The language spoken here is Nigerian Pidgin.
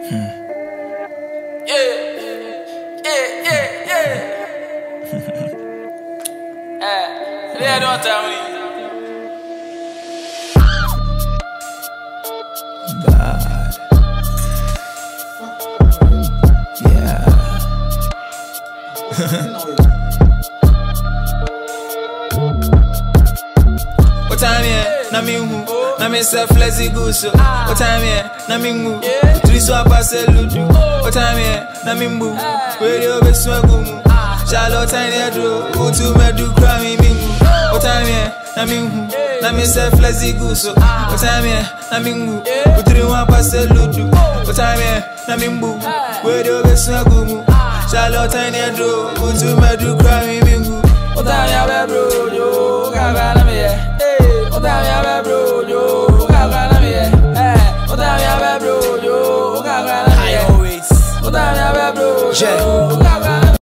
Yeah, don't tell me. Bad. Yeah. What time yeah? Na me who? Na me say flexi goose. What time yeah? Na me who? Three swap pass ludu. What time yeah? Na me who? Radio be swagumu. Charlotte tiny dro. Go to me do crime mingu. What time yeah? Na me who? Na me say flexi goose. What time yeah? Na me who? Three swap pass ludu. What time yeah? Na me who? Radio be swagumu. Charlotte tiny dro. Go to me do crime mingu. What time yeah, bro? Yo, gaga na me yeah. What time yeah, bro? Yo, gaga na me yeah. What time yeah, bro? Yo, gaga na me yeah. I always. What time yeah, bro? Yeah. Yo, gaga